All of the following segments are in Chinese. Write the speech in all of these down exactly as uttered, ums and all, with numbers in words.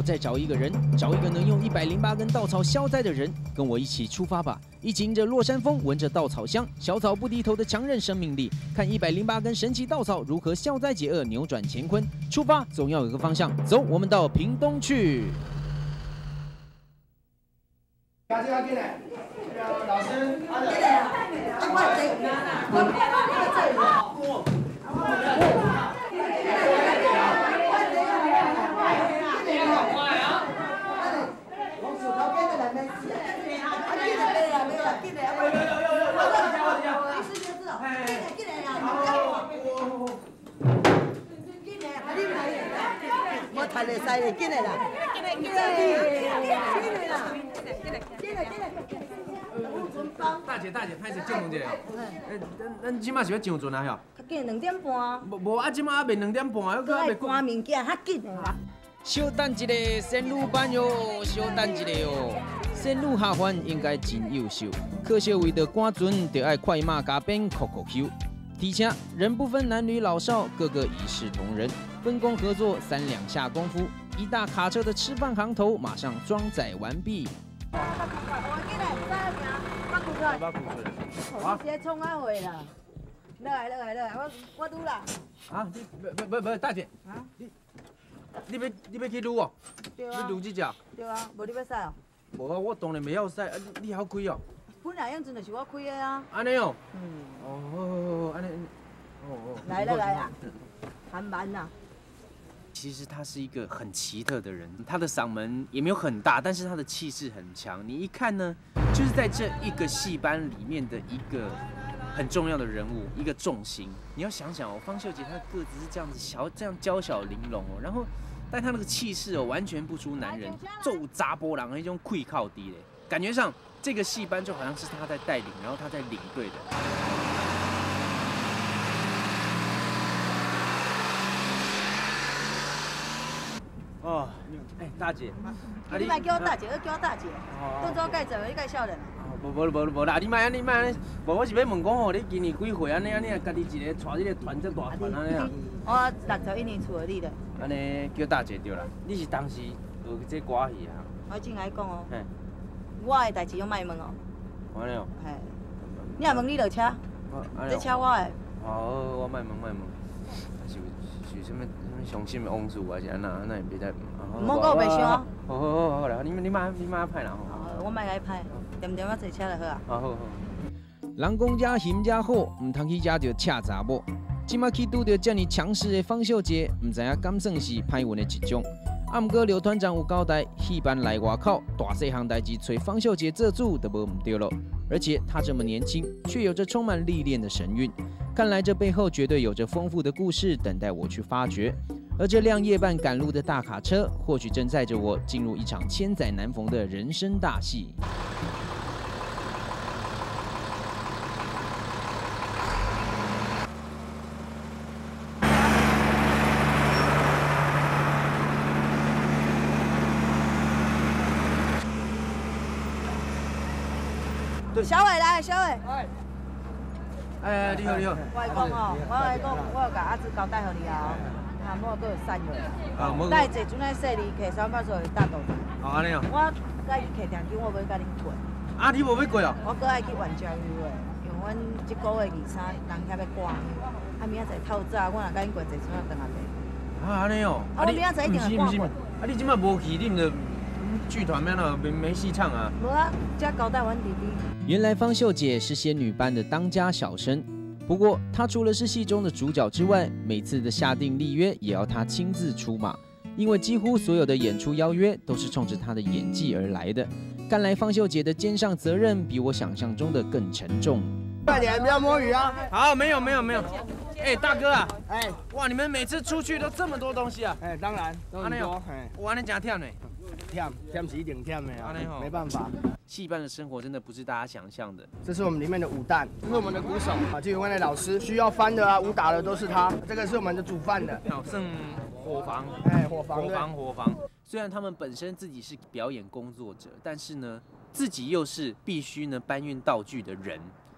我再找一个人，找一个能用一百零八根稻草消灾的人，跟我一起出发吧！一起迎着落山风，闻着稻草香，小草不低头的强韧生命力，看一百零八根神奇稻草如何消灾解厄、扭转乾坤。出发总要有个方向，走，我们到屏东去。 赶紧赶紧来！老师，阿德。 我睇你晒你，进来啦！进来，进来，进来啦！进来，进来。 大姐，大姐，歹势借问一下，诶，咱咱即马是要上船啊？ 较紧两点半。 无无啊，即马还未两点半，还搁爱赶物件，较紧啦。 稍等一下，仙女班哟，稍等一下哟。仙女下凡应该真优秀，可惜为着赶船，就爱快马加鞭，酷酷 Q。而且人不分男女老少，个个一视同仁，分工合作，三两下功夫，一大卡车的吃饭行头马上装载完毕。 我直接冲啊回啦！来来来来，我我拄啦。 啊，你不不不，大姐，啊，你你要你要去撸哦？ 对啊。 你撸这只？ 对啊，无你要使哦？ 无啊，我当然袂晓使，啊，你你晓开哦？ 本来样子就是我开的啊。 安尼哦。 嗯。 哦，好好好，安尼。哦哦。 来了来了，还慢呐。 其实他是一个很奇特的人，他的嗓门也没有很大，但是他的气势很强。你一看呢，就是在这一个戏班里面的一个很重要的人物，一个重心。你要想想哦，方秀杰他的个子是这样子小，这样娇小玲珑哦，然后但他那个气势哦，完全不输男人，揍扎波浪那种溃靠低嘞，感觉上这个戏班就好像是他在带领，然后他在领队的。哦，哎，大姐， 啊你莫叫我大姐，叫我大姐。当作介绍，你介绍人。 无无无无啦，你莫安尼，莫安尼，无我是要问讲吼，你今年几岁？安尼安尼，家己一个带这个团，这大团安尼啊？ 我六十一年出的你的。 安尼叫大姐对啦，你是当时学这歌戏啊？ 我正爱讲哦。 嘿。 我的代志用莫问哦。 安尼哦。 嘿。你若问你落车，这车我的。 哦，我莫问莫问，是是什么？伤心的往事还是安那安那袂使。 唔好讲袂伤。 好好好好啦，你你莫你莫歹啦吼。 我莫爱歹，点点我坐车就好啊。 好好好。 人讲遮嫌遮好，唔通去遮就恰查某。即马去拄到遮尔强势的方秀杰，唔知影敢算是歹运的一种。啊，毋过刘团长有交代，戏班来外口，大细项代志找方秀杰做主都无唔对咯。而且他这么年轻，却有着充满历练的神韵。看来这背后绝对有着丰富的故事等待我去发掘。而这辆夜半赶路的大卡车，或许正载着我进入一场千载难逢的人生大戏。 小伟来，小伟。 哎，你好，你好。 我来讲哦，我来讲，我有甲阿姊交代互你啊，啊，莫搁有散去。 啊，莫。 带坐船来说你摕三百块大肚子。 哦，安尼哦。 我甲伊摕定金，我要甲你过。 啊，你无要过哦？ 我搁爱去万家峪的，因为阮即个月二三人遐要挂，啊，明仔载透早，我若甲因过坐船等下来。 啊，安尼哦。 啊，我明仔载一定会赶过。 啊，你即摆无去，你毋就剧团咩了？没没戏唱啊？ 无啊，遮交代阮弟弟。 原来方秀姐是仙女班的当家小生，不过她除了是戏中的主角之外，每次的下定立约也要她亲自出马，因为几乎所有的演出邀约都是冲着她的演技而来的。看来方秀姐的肩上责任比我想象中的更沉重。 快点，不要摸鱼啊！ 好，没有没有没有。哎，大哥啊，哎，哇，你们每次出去都这么多东西啊？ 哎，当然，都很多。哎， 我安尼真忝呢。 忝，忝是一定忝的啊，没办法。 戏班的生活真的不是大家想象的。 这是我们里面的舞旦，这是我们的鼓手啊，这位的老师需要翻的啊，武打的都是他。这个是我们的煮饭的， 好，剩伙房， 哎，伙房， 伙房，伙房。虽然他们本身自己是表演工作者，但是呢，自己又是必须呢搬运道具的人。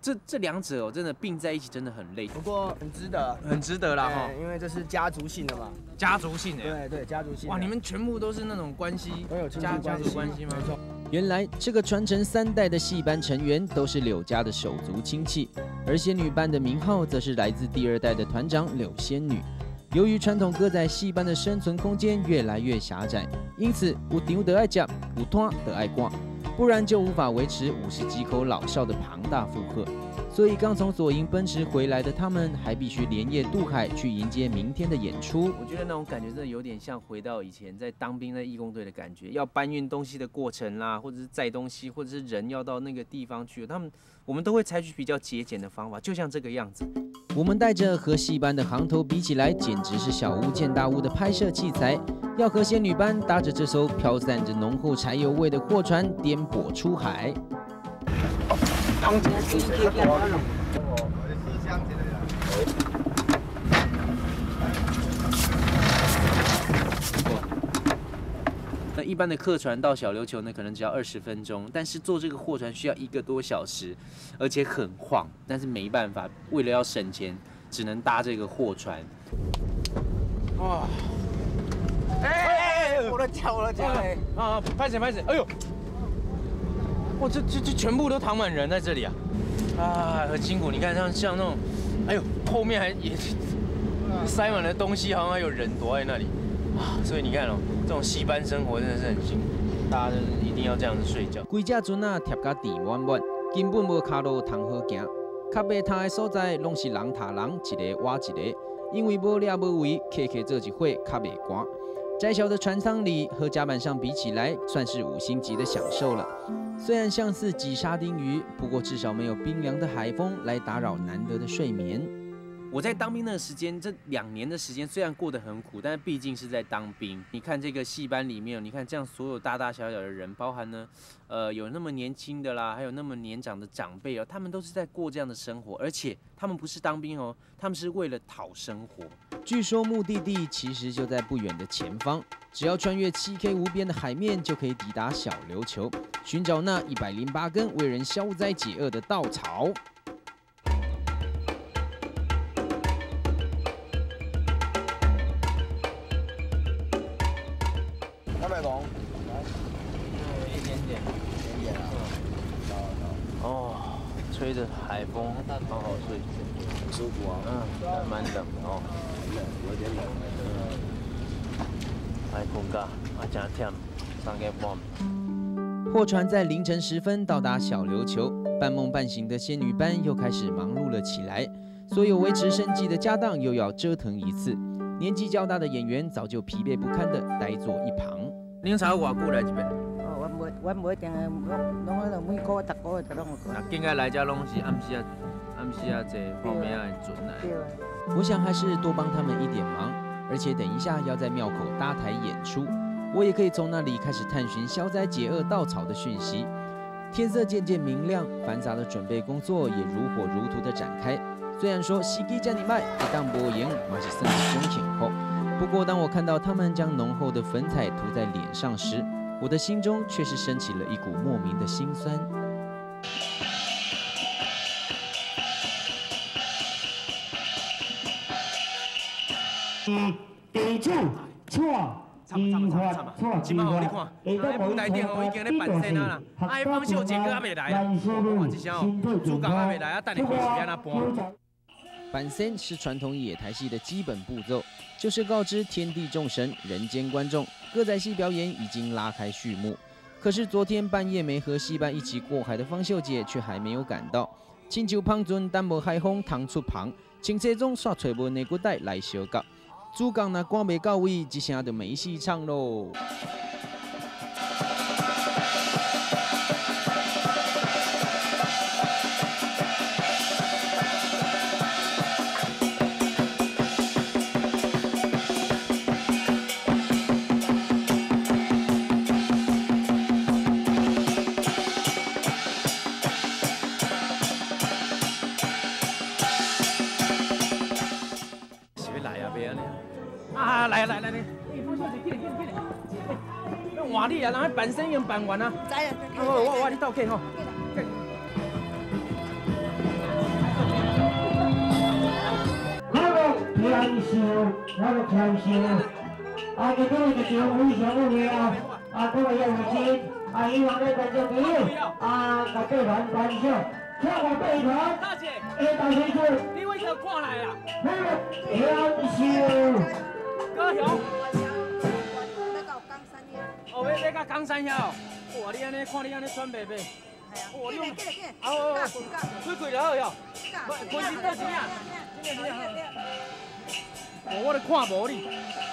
这这两者哦，真的并在一起真的很累， 不过很值得， 很值得啦哈。 因为这是家族性的嘛， 家族性的。 对对，家族性的。 哇，你们全部都是那种关系， 都有亲戚家关系家族关系吗？ 没错。 原来这个传承三代的戏班成员都是柳家的手足亲戚，而仙女班的名号则是来自第二代的团长柳仙女。由于传统歌仔戏班的生存空间越来越狭窄，因此有场得爱接，有摊得爱挂，不然就无法维持五十几口老少的庞大负荷。所以刚从左营奔驰回来的他们，还必须连夜渡海去迎接明天的演出。我觉得那种感觉真的有点像回到以前在当兵在义工队的感觉，要搬运东西的过程啦，或者是载东西，或者是人要到那个地方去，他们我们都会采取比较节俭的方法，就像这个样子。我们带着和戏班的行头比起来，简直是小巫见大巫的拍摄器材，要和仙女班搭着这艘飘散着浓厚柴油味的货船颠簸出海。那一般的客船到小琉球呢，可能只要二十分钟，但是坐这个货船需要一个多小时，而且很晃。但是没办法，为了要省钱，只能搭这个货船。哇！哎哎哎！我的脚，我的脚！哎啊！拍谁拍谁！哎呦！哇，这这这全部都躺满人在这里啊！啊，很辛苦。你看像像那种，哎呦，后面还也塞满了东西，好像还有人躲在那里啊！所以你看哦，这种戏班生活真的是很辛苦，大家就是一定要这样子睡觉。规只船啊贴甲地满满，根本无脚路通好行。较袂通的所在，拢是人踏人，一个挖一个，因为无了无位，客客做一伙，较袂寒。窄小的船舱里和甲板上比起来，算是五星级的享受了。虽然像是挤沙丁鱼，不过至少没有冰凉的海风来打扰难得的睡眠。我在当兵的时间，这两年的时间虽然过得很苦，但是毕竟是在当兵。你看这个戏班里面，你看这样所有大大小小的人，包含呢，呃，有那么年轻的啦，还有那么年长的长辈哦，他们都是在过这样的生活，而且他们不是当兵哦，他们是为了讨生活。据说目的地其实就在不远的前方，只要穿越七 K 无边的海面，就可以抵达小琉球，寻找那一百零八根为人消灾解厄的稻草。 三百公， 一点点，一点点啊。哦，吹着海风，好好睡， 很舒服啊。 嗯，还蛮冷的哦。 冷，有点冷。 海风噶，啊，真忝，三个半。货船在凌晨时分到达小琉球，半梦半醒的仙女班又开始忙碌了起来。所有维持生计的家当又要折腾一次。年纪较大的演员早就疲惫不堪地呆坐一旁。您才偌久来这边？ 哦，我每我每定个，拢拢每个月、逐个月都拢有过。 那应该来遮拢是暗时啊，暗时啊，这后面啊准来。 对。 我想还是多帮他们一点忙，而且等一下要在庙口搭台演出，我也可以从那里开始探寻消灾解厄稻草的讯息。天色渐渐明亮，繁杂的准备工作也如火如荼地展开。虽然说时机真歹，一旦无闲，嘛是算一种幸福。不过当我看到他们将浓厚的粉彩涂在脸上时，我的心中却是升起了一股莫名的心酸。 嗯，地主错。 惨惨惨惨嘛！即摆吼，你看，那舞台顶吼已经咧办身啊啦，啊，迄方秀杰哥还未来啊，我一声哦，主角还未来啊，等你看是安怎搬。板身是传统野台戏的基本步骤，就是告知天地众神、人间观众，歌仔戏表演已经拉开序幕。可是昨天半夜没和戏班一起过海的方秀姐却还没有赶到，亲像芳船等无海风通出旁，清车中煞找无内骨带来相夹。主角若赶袂到位，一声就没戏唱喽。啊，来来来来，哎，方小姐，紧点紧点紧点，哎，换你啊，人迄办生已经办完啊。知啊，我我我你倒客吼。 天寿，那个天寿，啊，今天的节目非常有料，啊，各位有心，啊，希望咧观众朋友，啊，甲对团分享，请我对团， 大姐， 下大先生， 你为何看来啊？ 那个天寿， 高雄， 要到冈山遐。 哦，要要到冈山遐哦。哇，你安尼看你安尼穿白白， 系啊， 哇，你紧嘞紧嘞紧嘞， 啊哦， 加滚加滚， 开开就好哟。 加开开真正真正，真正真正。 对哦，我咧看无你。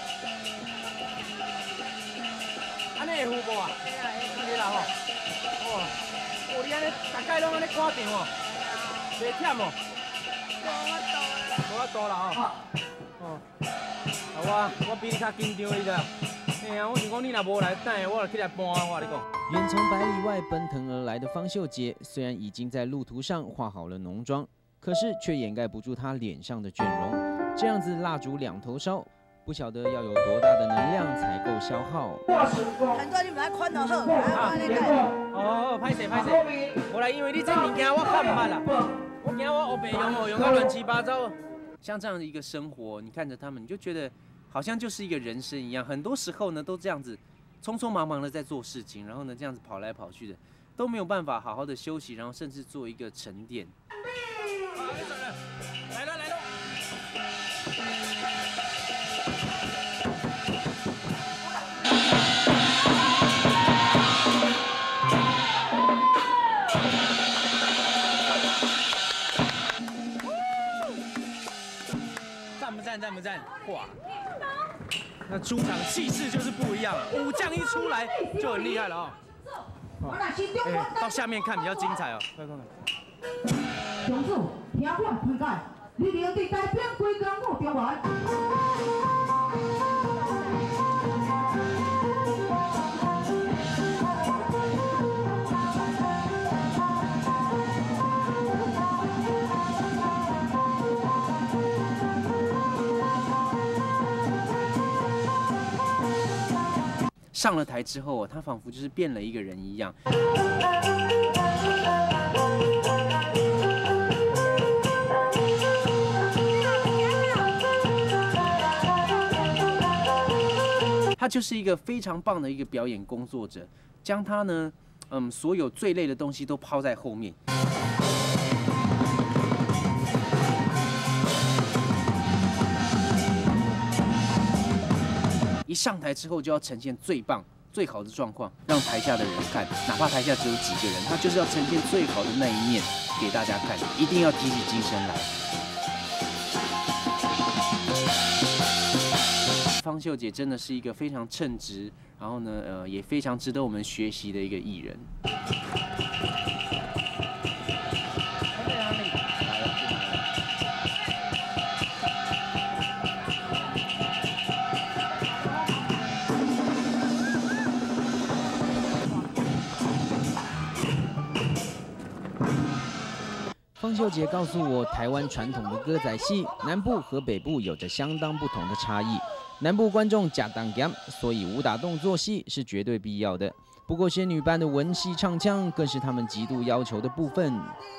安尼会有无啊？会啦吼。哇，哦，你安尼大概拢安尼看场哦，袂忝哦。无法度啦吼。哦，啊我我比你较紧张你知？哎呀，我想讲你若无来，等下我就起来搬，我跟你讲。 远从百里外奔腾而来的方秀杰，虽然已经在路途上化好了浓妆，可是却掩盖不住她脸上的倦容。这样子蜡烛两头烧，不晓得要有多大的能量才够消耗。 很多你们来看就好，啊，我那个。 哦，歹势歹势，无啦，因为你这物件我看唔捌啦，我惊我黑白用哦，用到乱七八糟。 像这样的一个生活，你看着他们，你就觉得好像就是一个人生一样。很多时候呢，都这样子匆匆忙忙的在做事情，然后呢，这样子跑来跑去的，都没有办法好好的休息，然后甚至做一个沉淀。 来了来了。赞不赞？赞不赞？哇！那出场气势就是不一样了，武将一出来就很厉害了哦。哦，哎，到下面看比较精彩哦，快快快！ 上主，听我推介，你领队代表归港府中原。 上了台之后，他仿佛就是变了一个人一样。他就是一个非常棒的一个表演工作者，将他呢，嗯，所有最累的东西都抛在后面。一上台之后就要呈现最棒、最好的状况，让台下的人看，哪怕台下只有几个人，他就是要呈现最好的那一面给大家看，一定要提起精神来。方秀姐真的是一个非常称职，然后呢，呃，也非常值得我们学习的一个艺人。 方秀杰告诉我，台湾传统的歌仔戏，南部和北部有着相当不同的差异。南部观众假当咸，所以武打动作戏是绝对必要的。不过仙女般的文戏唱腔，更是他们极度要求的部分。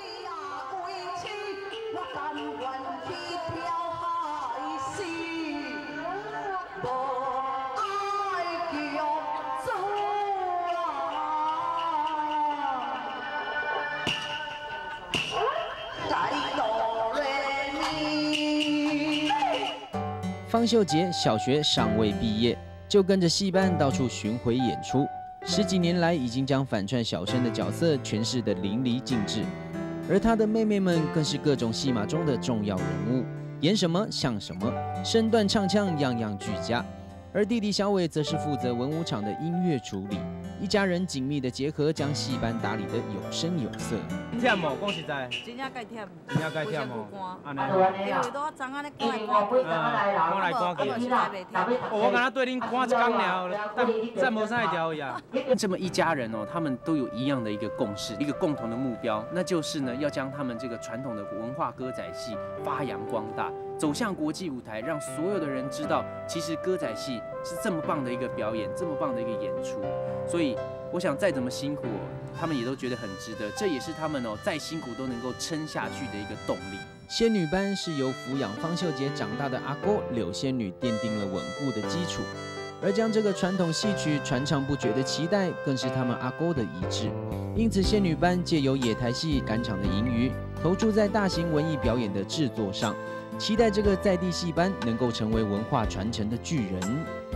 方秀杰小学尚未毕业，就跟着戏班到处巡回演出。十几年来，已经将反串小生的角色诠释得淋漓尽致。而他的妹妹们更是各种戏码中的重要人物，演什么像什么，身段唱腔样样俱佳。而弟弟小伟则是负责文武场的音乐处理，一家人紧密的结合，将戏班打理得有声有色。 忝哦，讲实在， 真正该忝， 真正该忝哦。安尼， 因为都昨暗咧赶来赶去， 赶来赶去。 实在袂忝。 我刚才对恁赶一工了，但再无啥会调伊啊。 这么一家人哦，他们都有一样的一个共识，一个共同的目标，那就是呢，要将他们这个传统的文化歌仔戏发扬光大，走向国际舞台，让所有的人知道，其实歌仔戏是这么棒的一个表演，这么棒的一个演出。所以我想再怎么辛苦哦，他们也都觉得很值得，这也是他们哦再辛苦都能够撑下去的一个动力。 仙女班是由抚养方秀杰长大的阿姑柳仙女奠定了稳固的基础，而将这个传统戏曲传唱不绝的期待，更是他们阿姑的遗志。因此，仙女班借由野台戏赶场的盈余，投注在大型文艺表演的制作上，期待这个在地戏班能够成为文化传承的巨人。